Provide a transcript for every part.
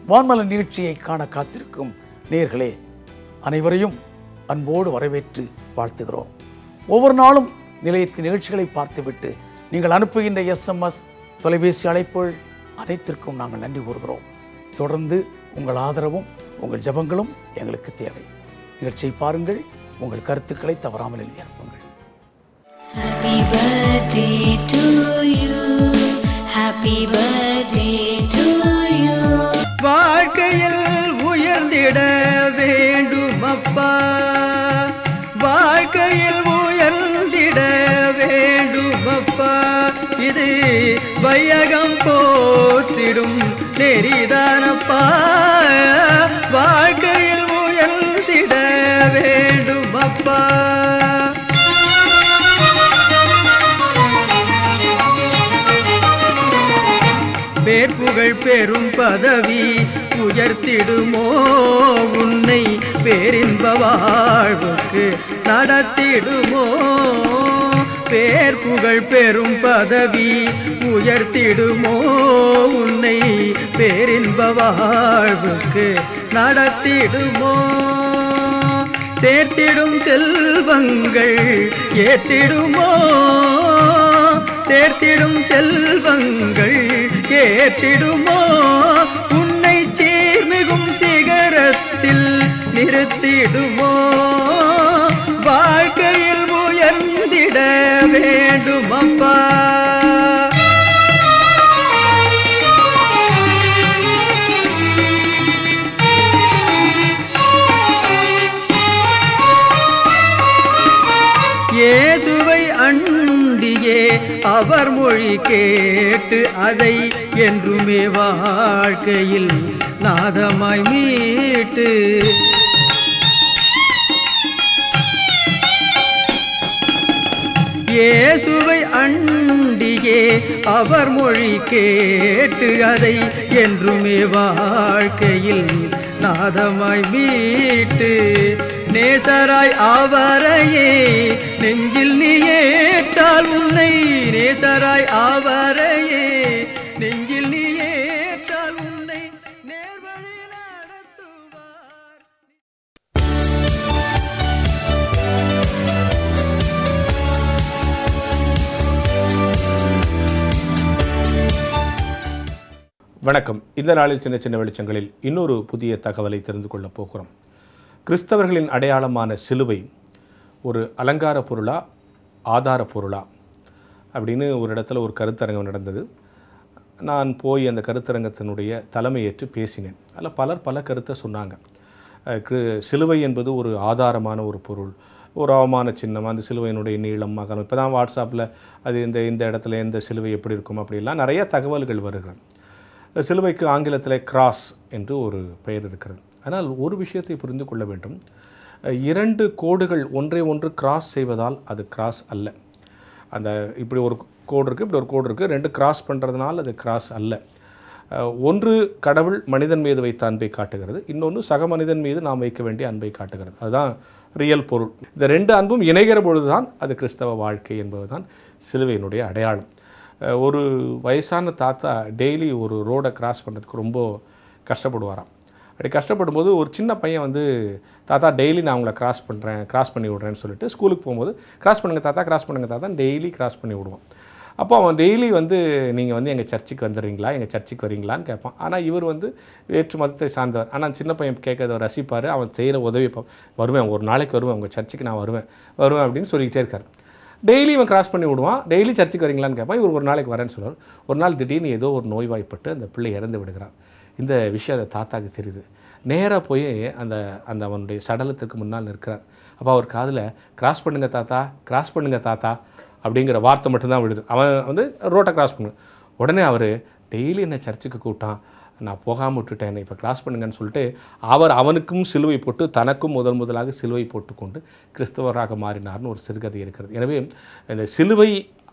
வான்மல நிகழ்ச்சியை காண காத்திருக்கும் நேயர்களே அனைவரையும் அன்போடு வரவேற்று வாழ்த்துகிறோம். ஒவ்வொரு நாளும் நிலையத்தின் நிகழ்ச்சிகளை பார்த்துவிட்டு நீங்கள் அனுப்புகின்ற SMS, தொலைபேசி அழைப்புகள் அனைத்திற்கும் நாங்கள் நன்றி கூறுகிறோம். தொடர்ந்து உங்கள் ஆதரவும் உங்கள் ஜெபங்களும் எங்களுக்கு தேவை. நிகழ்ச்சியை பாருங்கள், உங்கள் கருத்துக்களை தவறாமல் எழுதி அனுப்புங்கள். Happy birthday to you. Happy birthday to you. வாழ்க்கையில் உயர்ந்திட வேண்டும் அப்பா, வாழ்க்கையில் உயர்ந்திட வேண்டும் அப்பா, இது வையகம் போற்றிடும் நெறிதானப்பா, வாழ்க்கையில் உயர்ந்திட வேண்டும் அப்பா. பேர்புகழ் பெரும் பதவி உயர்த்திடுமோ உன்னை, பேரின்ப வாழ்வுக்கு நடத்திடுமோ. பேர்புகழ் பெரும் பதவி உயர்த்திடுமோ உன்னை, பேரின்ப வாழ்வுக்கு நடத்திடுமோ. சேர்த்திடும் செல்வங்கள் ஏற்றிடுமோ, சேர்த்திடும் செல்வங்கள் ஏற்றிடுமோ, உன்னை சீர்மிகும் சிகரத்தில் நிறுத்திடுமோ. வாழ்க்கையில் உயர்ந்திட வேண்டும் அப்பா. இயேசுவை அண்டியே அவர் மொழி கேட்டு அதை என்றுமே வாழ்க்கையில் நாதமாய் மீட்டு, இயேசுவை அண்டியே அவர் மொழி கேட்டு அதை என்றுமே வாழ்க்கையில் நாதமாய் மீட்டு, நேசராய் அவரையே நெஞ்சில் நீ ஏற்றால் உன்னை, நேசராய் அவரையே நெஞ்சில் நீ ஏற்றால் உன்னை நேர்வழி நடத்துவார். வணக்கம். இந்த நாளில் சின்ன சின்ன வெளிச்சங்களில் இன்னொரு புதிய தகவலை தெரிந்து கொள்ளப் போகிறோம். கிறிஸ்தவர்களின் அடையாளமான சிலுவை ஒரு அலங்கார பொருளா ஆதார பொருளா அப்படின்னு ஒரு இடத்துல ஒரு கருத்தரங்கம் நடந்தது. நான் போய் அந்த கருத்தரங்கத்தினுடைய தலைமையேற்று பேசினேன். அதில் பலர் பல கருத்தை சொன்னாங்க. சிலுவை என்பது ஒரு ஆதாரமான ஒரு பொருள், ஒரு அவமான சின்னம், அந்த சிலுவையினுடைய நீளம் அகலம். இப்போ தான் வாட்ஸ்அப்பில் அது இந்த இடத்துல எந்த சிலுவை எப்படி இருக்கும் அப்படிலாம் நிறைய தகவல்கள் வருகிறது. சிலுவைக்கு ஆங்கிலத்தில் கிராஸ் என்று ஒரு பெயர் இருக்கிறது. ஆனால் ஒரு விஷயத்தை புரிந்து கொள்ள வேண்டும். 2 கோடுகள் ஒன்றை ஒன்று கிராஸ் செய்வதால் அது கிராஸ் அல்ல. அந்த இப்படி ஒரு கோடு இருக்குது, இப்படி ஒரு கோடு இருக்குது, 2 கிராஸ் பண்ணுறதுனால அது கிராஸ் அல்ல. ஒன்று கடவுள் மனிதன் மீது வைத்த அன்பை காட்டுகிறது, இன்னொன்று சக மனிதன் மீது நாம் வைக்க வேண்டிய அன்பை காட்டுகிறது. அதுதான் ரியல் பொருள். இந்த 2 அன்பும் இணைகிற பொழுது தான் அது கிறிஸ்தவ வாழ்க்கை என்பது தான் சிலுவையினுடைய அடையாளம். ஒரு வயசான தாத்தா டெய்லி ஒரு ரோடை கிராஸ் பண்ணுறதுக்கு ரொம்ப கஷ்டப்படுவாராம். அப்படி கஷ்டப்படும்போது ஒரு சின்ன பையன் வந்து, தாத்தா டெய்லி நான் உங்களை கிராஸ் பண்ணி விட்றேன்னு சொல்லிட்டு ஸ்கூலுக்கு போகும்போது, கிராஸ் பண்ணுங்கள் தாத்தா டெய்லி கிராஸ் பண்ணி விடுவான். அப்போ அவன் டெய்லி வந்து, நீங்கள் வந்து எங்கள் சர்ச்சுக்கு வந்துடுறீங்களா, எங்கள் சர்ச்சுக்கு வரீங்களான்னு கேட்பான். ஆனால் இவர் வந்து வேற்று மதத்தை சார்ந்தவர். ஆனால் சின்ன பையன் கேட்கறத ரசிப்பார், அவன் செய்கிற உதவி வருவேன், ஒரு நாளைக்கு வருவேன், உங்கள் சர்ச்சுக்கு நான் வருவேன் அப்படின்னு சொல்லிக்கிட்டே இருக்கார். டெய்லி இவன் கிராஸ் பண்ணி விடுவான். டெய்லி சர்ச்சுக்கு வரீங்களான்னு கேட்பான். இவர் ஒரு நாளைக்கு வரேன்னு சொல்லுவார். ஒரு நாள் திடீர்னு ஏதோ ஒரு நோய்வாய்ப்பட்டு அந்த பிள்ளை இறந்து விடுகிறான். இந்த விஷயம் அந்த தாத்தாவுக்கு தெரியுது. நேராக போய் அந்த அவனுடைய சடலத்துக்கு முன்னால் நிற்கிறார். அப்போ அவர் காதில் கிராஸ் பண்ணுங்கள் தாத்தா அப்படிங்கிற வார்த்தை மட்டும்தான் விடுது. அவன் வந்து ரோட்டை கிராஸ் பண்ணு. உடனே அவர், டெய்லி என்னை சர்ச்சுக்கு கூப்பிட்டான், நான் போகாமல் விட்டுட்டேன், என்னை இப்போ கிராஸ் பண்ணுங்கன்னு சொல்லிட்டு அவனுக்கும் சிலுவை போட்டு, தனக்கும் முதலாக சிலுவை போட்டுக்கொண்டு கிறிஸ்தவராக மாறினார்னு ஒரு சிறுகதை இருக்கிறது. எனவே இந்த சிலுவை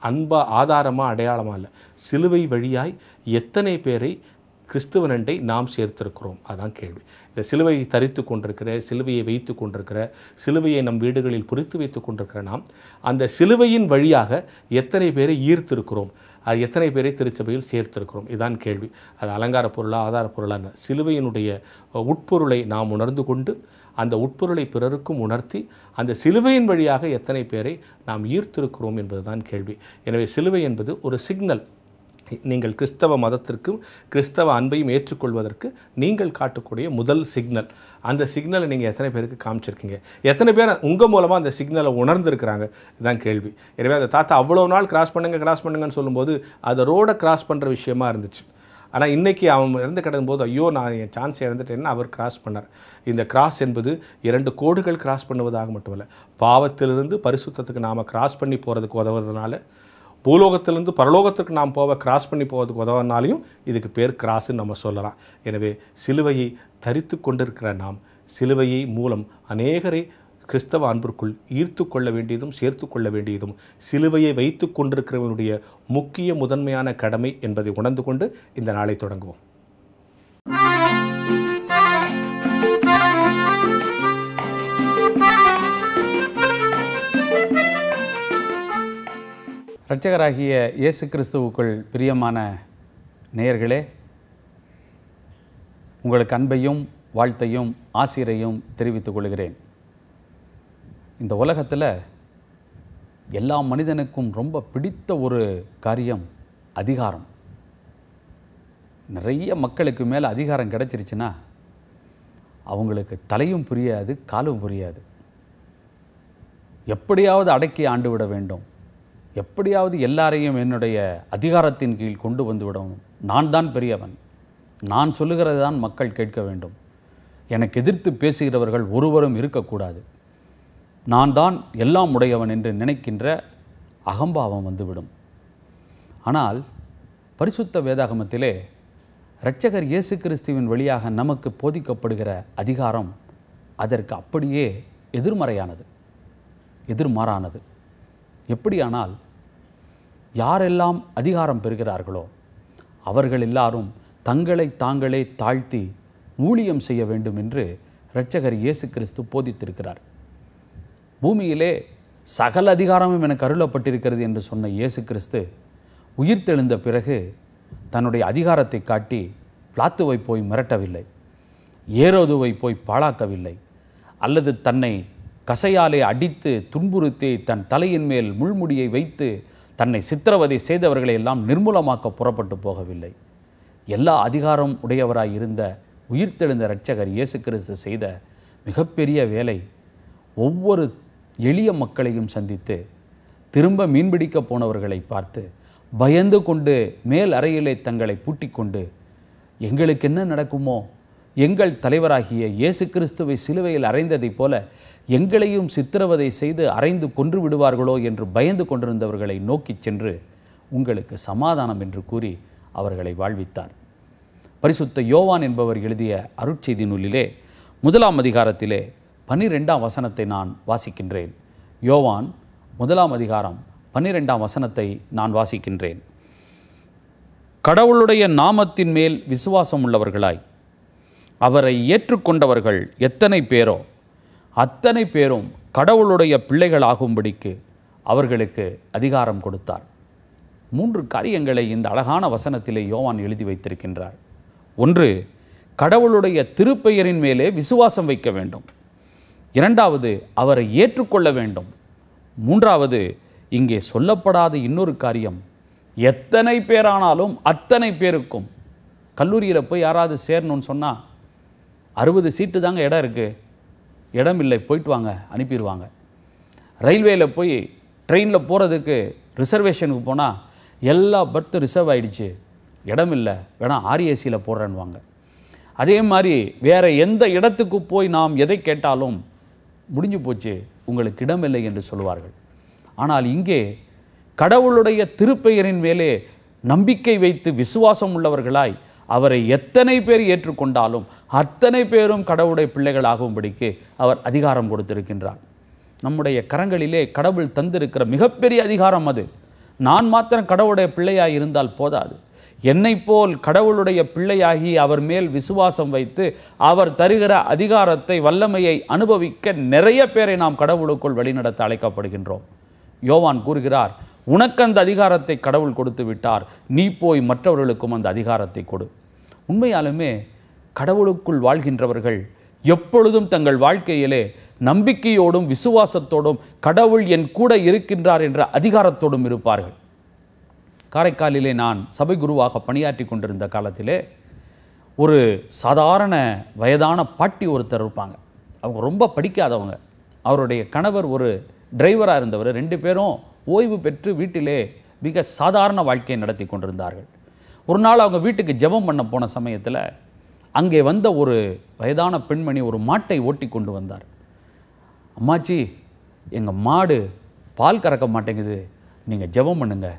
ஆதாரமாக அடையாளமாக இல்லை, சிலுவை வழியாய் எத்தனை பேரை கிறிஸ்துவனண்டை நாம் சேர்த்திருக்கிறோம், அதான் கேள்வி. இந்த சிலுவையை தரித்து கொண்டிருக்கிற, சிலுவையை வைத்து கொண்டிருக்கிற, சிலுவையை நம் வீடுகளில் பொறித்து வைத்து கொண்டிருக்கிற நாம் அந்த சிலுவையின் வழியாக எத்தனை பேரை ஈர்த்திருக்கிறோம், அது எத்தனை பேரை திருச்சபையில் சேர்த்திருக்கிறோம்? இதுதான் கேள்வி. அது அலங்கார பொருளா ஆதார பொருளான சிலுவையினுடைய உட்பொருளை நாம் உணர்ந்து கொண்டு அந்த உட்பொருளை பிறருக்கும் உணர்த்தி அந்த சிலுவையின் வழியாக எத்தனை பேரை நாம் ஈர்த்திருக்கிறோம் என்பதுதான் கேள்வி. எனவே சிலுவை என்பது ஒரு சிக்னல். நீங்கள் கிறிஸ்தவ மதத்திற்கும் கிறிஸ்தவ அன்பையும் ஏற்றுக்கொள்வதற்கு நீங்கள் காட்டக்கூடிய முதல் சிக்னல். அந்த சிக்னலை நீங்கள் எத்தனை பேருக்கு காமிச்சிருக்கீங்க? எத்தனை பேர் உங்கள் மூலமாக அந்த சிக்னலை உணர்ந்துருக்கிறாங்க? இதுதான் கேள்வி. எனவே அந்த தாத்தா அவ்வளோ நாள் கிராஸ் பண்ணுங்கன்னு சொல்லும்போது அதை ரோடை கிராஸ் பண்ணுற விஷயமா இருந்துச்சு. ஆனால் இன்றைக்கி அவன் இறந்து கிடக்கும்போது ஐயோ நான் என் சான்ஸ் இழந்துட்டேன்னு அவர் கிராஸ் பண்ணார். இந்த கிராஸ் என்பது 2 கோடுகள் கிராஸ் பண்ணுவதாக மட்டுமல்ல, பாவத்திலிருந்து பரிசுத்தத்துக்கு நாம் கிராஸ் பண்ணி போகிறதுக்கு உதவுறதுனால, பூலோகத்திலிருந்து பரலோகத்திற்கு நாம் கிராஸ் பண்ணி போவதுக்கு உதவுனாலையும் இதுக்கு பேர் கிராஸ்ன்னு நம்ம சொல்லலாம். எனவே சிலுவையை தரித்து கொண்டிருக்கிற நாம் சிலுவையை மூலம் அநேகரை கிறிஸ்தவ அன்பிற்குள் ஈர்த்து கொள்ள வேண்டியதும் சேர்த்து கொள்ள வேண்டியதும் சிலுவையை வைத்து கொண்டிருக்கிறவனுடைய முக்கிய முதன்மையான கடமை என்பதை உணர்ந்து கொண்டு இந்த நாளை தொடங்குவோம். இரட்சகராகிய இயேசு கிறிஸ்துவுக்குள் பிரியமான நேயர்களே, உங்களுக்கு அன்பையும் வாழ்த்தையும் ஆசிரையும் தெரிவித்துக் கொள்கிறேன். இந்த உலகத்தில் எல்லா மனிதனுக்கும் ரொம்ப பிடித்த ஒரு காரியம் அதிகாரம். நிறைய மக்களுக்கு மேலே அதிகாரம் கிடச்சிருச்சுன்னா அவங்களுக்கு தலையும் புரியாது, காலும் புரியாது. எப்படியாவது அடக்கி ஆண்டு விட வேண்டும், எப்படியாவது எல்லாரையும் என்னுடைய அதிகாரத்தின் கீழ் கொண்டு வந்து விடவும், நான் தான் பெரியவன், நான் சொல்லுகிறது தான் மக்கள் கேட்க வேண்டும், எனக்கு எதிர்த்து பேசுகிறவர்கள் ஒருவரும் இருக்கக்கூடாது, நான் தான் எல்லாம் உடையவன் என்று நினைக்கின்ற அகம்பாவம் வந்துவிடும். ஆனால் பரிசுத்த வேதாகமத்திலே இரட்சகர் இயேசு கிறிஸ்துவின் வழியாக நமக்கு போதிக்கப்படுகிற அதிகாரம் அதற்கு அப்படியே எதிர்மாறானது. எப்படியானால், யாரெல்லாம் அதிகாரம் பெறுகிறார்களோ அவர்கள் எல்லாரும் தங்களை தாங்களே தாழ்த்தி ஊழியம் செய்ய வேண்டும் என்று இரட்சகர் இயேசு கிறிஸ்து போதித்திருக்கிறார். பூமியிலே சகல அதிகாரமும் எனக்கு அருளப்பட்டிருக்கிறது என்று சொன்ன இயேசு கிறிஸ்து உயிர்த்தெழுந்த பிறகு தன்னுடைய அதிகாரத்தை காட்டி பிலாத்துவை போய் மிரட்டவில்லை, ஏரோதுவை போய் பாழாக்கவில்லை, அல்லது தன்னை கசையாலே அடித்து துன்புறுத்தி தன் தலையின் மேல் முள்முடியை வைத்து தன்னை சித்திரவதை செய்தவர்களை எல்லாம் நிர்மூலமாக்க புறப்பட்டு போகவில்லை. எல்லா அதிகாரம் உடையவராய் இருந்த உயிர்த்தெழுந்த இரட்சகர் இயேசு கிறிஸ்து செய்த மிகப்பெரிய வேலை, ஒவ்வொரு எளிய மக்களையும் சந்தித்து திரும்ப மீன்பிடிக்க போனவர்களை பார்த்து பயந்து கொண்டு மேல் அறையிலே தங்களை பூட்டிக்கொண்டு, எங்களுக்கு என்ன நடக்குமோ, எங்கள் தலைவராகிய இயேசு கிறிஸ்துவை சிலுவையில் அறைந்ததைப் போல எங்களையும் சித்திரவதை செய்து அறைந்து கொன்று விடுவார்களோ என்று பயந்து கொண்டிருந்தவர்களை நோக்கி சென்று உங்களுக்கு சமாதானம் என்று கூறி அவர்களை வாழ்வித்தார். பரிசுத்த யோவான் என்பவர் எழுதிய அருட்செய்தி நூலிலே 1ஆம் அதிகாரத்திலே 12ஆம் வசனத்தை நான் வாசிக்கின்றேன். யோவான் 1ஆம் அதிகாரம் 12ஆம் வசனத்தை நான் வாசிக்கின்றேன். கடவுளுடைய நாமத்தின் மேல் விசுவாசம் உள்ளவர்களாய் அவரை ஏற்றுக்கொண்டவர்கள் எத்தனை பேரோ அத்தனை பேரும் கடவுளுடைய பிள்ளைகளாகும்படிக்கு அவர்களுக்கு அதிகாரம் கொடுத்தார். 3 காரியங்களை இந்த அழகான வசனத்திலே யோவான் எழுதி வைத்திருக்கின்றார். 1, கடவுளுடைய திருப்பெயரின் மேலே விசுவாசம் வைக்க வேண்டும். 2வது, அவரை ஏற்றுக்கொள்ள வேண்டும். 3வது, இங்கே சொல்லப்படாத இன்னொரு காரியம், எத்தனை பேரானாலும் அத்தனை பேருக்கும். கல்லூரியில் போய் யாராவது சேரணும்னு சொன்னால் 60 சீட்டு தாங்க இடம் இருக்குது, இடம் இல்லை, போயிட்டு வாங்க அனுப்பிடுவாங்க. ரயில்வேயில் போய் ட்ரெயினில் போகிறதுக்கு ரிசர்வேஷனுக்கு போனால் எல்லா பர்த்தும் ரிசர்வ் ஆகிடுச்சு, இடம் இல்லை, வேணால் ஆர்ஏசியில் போடுறேன்னுவாங்க. அதே மாதிரி வேறு எந்த இடத்துக்கு போய் நாம் எதை கேட்டாலும் முடிஞ்சு போச்சு, உங்களுக்கு இடமில்லை என்று சொல்லுவார்கள். ஆனால் இங்கே கடவுளுடைய திருப்பெயரின் மேலே நம்பிக்கை வைத்து விசுவாசம் உள்ளவர்களாய் அவரை எத்தனை பேர் ஏற்றுக்கொண்டாலும் அத்தனை பேரும் கடவுளுடைய பிள்ளைகள் ஆகும்படிக்கு அவர் அதிகாரம் கொடுத்திருக்கின்றார். நம்முடைய கரங்களிலே கடவுள் தந்திருக்கிற மிகப்பெரிய அதிகாரம் அது. நான் மாத்திரம் கடவுளுடைய பிள்ளையாய் இருந்தால் போதாது, என்னை போல் கடவுளுடைய பிள்ளையாகி அவர் மேல் விசுவாசம் வைத்து அவர் தருகிற அதிகாரத்தை வல்லமையை அனுபவிக்க நிறைய பேரை நாம் கடவுளுக்குள் வழிநடத்த அழைக்கப்படுகின்றோம். யோவான் கூறுகிறார், உனக்கு அந்த அதிகாரத்தை கடவுள் கொடுத்து விட்டார், நீ போய் மற்றவர்களுக்கும் அந்த அதிகாரத்தை கொடு. உண்மையாலுமே கடவுளுக்குள் வாழ்கின்றவர்கள் எப்பொழுதும் தங்கள் வாழ்க்கையிலே நம்பிக்கையோடும் விசுவாசத்தோடும் கடவுள் என் கூட இருக்கின்றார் என்ற அதிகாரத்தோடும் இருப்பார்கள். காரைக்காலிலே நான் சபை குருவாக பணியாற்றி கொண்டிருந்த காலத்திலே ஒரு சாதாரண வயதான பாட்டி ஒருத்தர் இருப்பாங்க. அவங்க ரொம்ப படிக்காதவங்க. அவருடைய கணவர் ஒரு டிரைவராக இருந்தவர். 2 பேரும் ஓய்வு பெற்று வீட்டிலே மிக சாதாரண வாழ்க்கையை நடத்தி கொண்டிருந்தார்கள். ஒரு நாள் அவங்க வீட்டுக்கு ஜெபம் பண்ண போன சமயத்தில் அங்கே வந்த ஒரு வயதான பெண்மணி ஒரு மாட்டை ஓட்டி கொண்டு வந்தார். அம்மாச்சி, எங்கள் மாடு பால் கறக்க மாட்டேங்குது, நீங்கள் ஜெபம் பண்ணுங்க.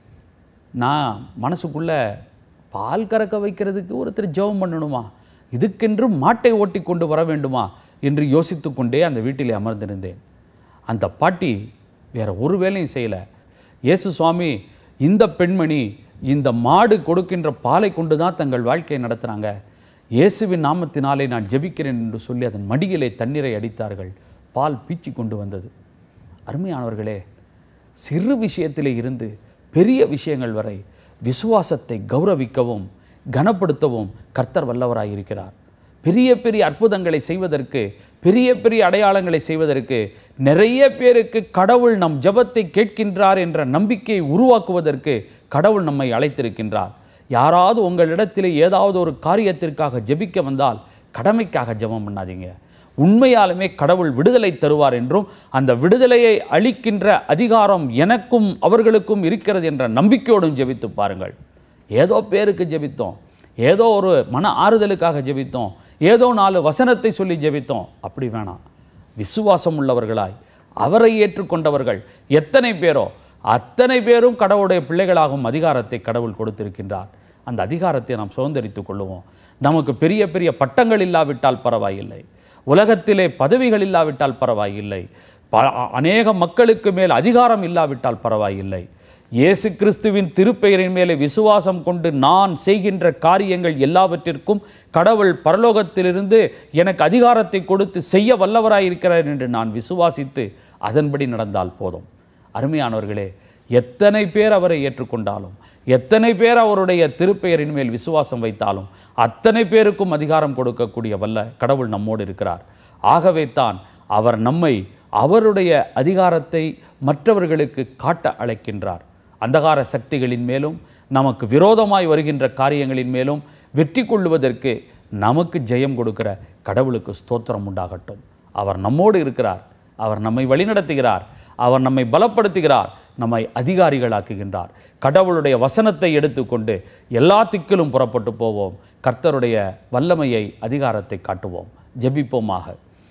நான் மனசுக்குள்ளே பால் கறக்க வைக்கிறதுக்கு ஒருத்தர் ஜெபம் பண்ணணுமா, இதுக்கென்று மாட்டை ஓட்டி கொண்டு வர வேண்டுமா என்று யோசித்து கொண்டே அந்த வீட்டிலே அமர்ந்திருந்தேன். அந்த பாட்டி வேறு ஒரு வேலையும் செய்யலை. இயேசு சுவாமி, இந்த பெண்மணி இந்த மாடு கொடுக்கின்ற பாலை கொண்டு தான் தங்கள் வாழ்க்கையை நடத்துகிறாங்க, இயேசுவின் நாமத்தினாலே நான் ஜெபிக்கிறேன் என்று சொல்லி அதன் மடியிலே தண்ணீரை அடித்தார்கள். பால் பீச்சி கொண்டு வந்தது. அருமையானவர்களே, சிறு விஷயத்திலே இருந்து பெரிய விஷயங்கள் வரை விசுவாசத்தை கௌரவிக்கவும் கனப்படுத்தவும் கர்த்தர் வல்லவராயிருக்கிறார். பெரிய பெரிய அற்புதங்களை செய்வதற்கு, பெரிய பெரிய அடையாளங்களை செய்வதற்கு, நிறைய பேருக்கு கடவுள் நம் ஜெபத்தை கேட்கின்றார் என்ற நம்பிக்கையை உருவாக்குவதற்கு கடவுள் நம்மை அழைத்திருக்கின்றார். யாராவது உங்களிடத்திலே ஏதாவது ஒரு காரியத்திற்காக ஜெபிக்க வந்தால் கடமைக்காக ஜெபம் பண்ணாதீங்க. உண்மையாலுமே கடவுள் விடுதலை தருவார் என்றும் அந்த விடுதலையை அளிக்கின்ற அதிகாரம் எனக்கும் அவர்களுக்கும் இருக்கிறது என்ற நம்பிக்கையோடும் ஜெபித்து பாருங்கள். ஏதோ பேருக்கு ஜெபித்தோம், ஏதோ ஒரு மன ஆறுதலுக்காக ஜெபித்தோம், ஏதோ 4 வசனத்தை சொல்லி ஜெபித்தோம், அப்படி வேணாம். விசுவாசம் உள்ளவர்களாய் அவரை ஏற்றுக்கொண்டவர்கள் எத்தனை பேரோ அத்தனை பேரும் கடவுளுடைய பிள்ளைகளாகும் அதிகாரத்தை கடவுள் கொடுத்திருக்கின்றார். அந்த அதிகாரத்தை நாம் சுதந்திரித்துக் கொள்ளுவோம். நமக்கு பெரிய பெரிய பட்டங்கள் இல்லாவிட்டால் பரவாயில்லை, உலகத்திலே பதவிகள் இல்லாவிட்டால் பரவாயில்லை, அநேக மக்களுக்கு மேல் அதிகாரம் இல்லாவிட்டால் பரவாயில்லை. இயேசு கிறிஸ்துவின் திருப்பெயரின் மேலே விசுவாசம் கொண்டு நான் செய்கின்ற காரியங்கள் எல்லாவற்றிற்கும் கடவுள் பரலோகத்திலிருந்து எனக்கு அதிகாரத்தை கொடுத்து செய்ய வல்லவராயிருக்கிறார் என்று நான் விசுவாசித்து அதன்படி நடந்தால் போதும். அருமையானவர்களே, எத்தனை பேர் அவரை ஏற்றுக்கொண்டாலும், எத்தனை பேர் அவருடைய திருப்பெயரின் மேல் விசுவாசம் வைத்தாலும் அத்தனை பேருக்கும் அதிகாரம் கொடுக்கக்கூடிய வல்ல கடவுள் நம்மோடு இருக்கிறார். ஆகவே தான் அவர் நம்மை அவருடைய அதிகாரத்தை மற்றவர்களுக்கு காட்ட அழைக்கின்றார். அந்தகார சக்திகளின் மேலும் நமக்கு விரோதமாய் வருகின்ற காரியங்களின் மேலும் வெற்றி கொள்வதற்கு நமக்கு ஜெயம் கொடுக்கிற கடவுளுக்கு ஸ்தோத்திரம் உண்டாகட்டும். அவர் நம்மோடு இருக்கிறார், அவர் நம்மை வழிநடத்துகிறார், அவர் நம்மை பலப்படுத்துகிறார், நம்மை அதிகாரிகளாக்குகின்றார். கடவுளுடைய வசனத்தை எடுத்துக்கொண்டு எல்லா திக்கிலும் புறப்பட்டு போவோம். கர்த்தருடைய வல்லமையை, அதிகாரத்தை காட்டுவோம். ஜெபிப்போமாக.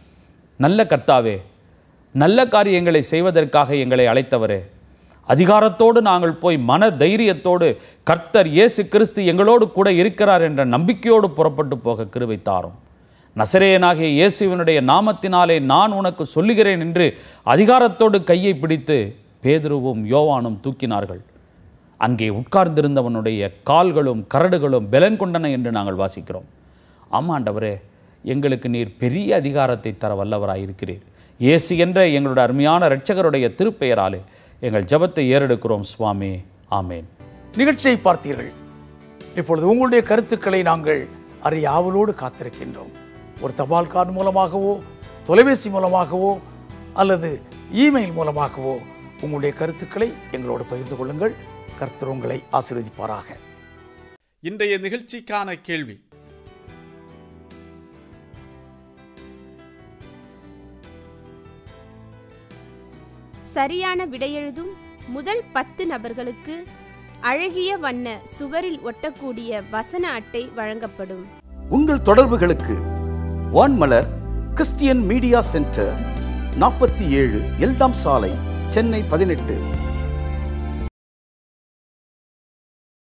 நல்ல கர்த்தாவே, நல்ல காரியங்களை செய்வதற்காக எங்களை அழைத்தவரே, அதிகாரத்தோடு நாங்கள் போய் மன தைரியத்தோடு கர்த்தர் இயேசு கிறிஸ்து எங்களோடு கூட இருக்கிறார் என்ற நம்பிக்கையோடு புறப்பட்டு போக கிருபை தாரும். நசரேயனாகிய இயேசுவினுடைய நாமத்தினாலே நான் உனக்கு சொல்லுகிறேன் என்று அதிகாரத்தோடு கையை பிடித்து பேதுருவும் யோவானும் தூக்கினார்கள். அங்கே உட்கார்ந்திருந்தவனுடைய கால்களும் கரடுகளும் பெலன் கொண்டன என்று நாங்கள் வாசிக்கிறோம். ஆமாண்டவரே, எங்களுக்கு நீர் பெரிய அதிகாரத்தை தர வல்லவராயிருக்கிறீர். இயேசு என்ற எங்களுடைய அருமையான இரட்சகருடைய திருப்பெயராலே எங்கள் ஜெபத்தை ஏறெடுக்கிறோம் சுவாமி. ஆமேன். நிகழ்ச்சியை பார்த்தீர்கள். இப்பொழுது உங்களுடைய கருத்துக்களை நாங்கள் அறிய ஆவலோடு காத்திருக்கின்றோம். ஒரு தபால் கார்டு மூலமாகவோ, தொலைபேசி மூலமாகவோ அல்லது இமெயில் மூலமாகவோ உங்களுடைய கருத்துக்களை எங்களோடு பகிர்ந்து கொள்ளுங்கள். கர்த்தர் உங்களை ஆசீர்வதிப்பாராக. இன்றைய நிகழ்ச்சிக்கான கேள்வி: சரியான விடையெழுதும் முதல் 10 நபர்களுக்கு அழகிய வண்ண சுவரில் ஒட்டக்கூடிய வசன அட்டை வழங்கப்படும். உங்கள் தொடர்புகளுக்கு Vanmalar Christian media centre, 47 Eldams சாலை, சென்னை 18.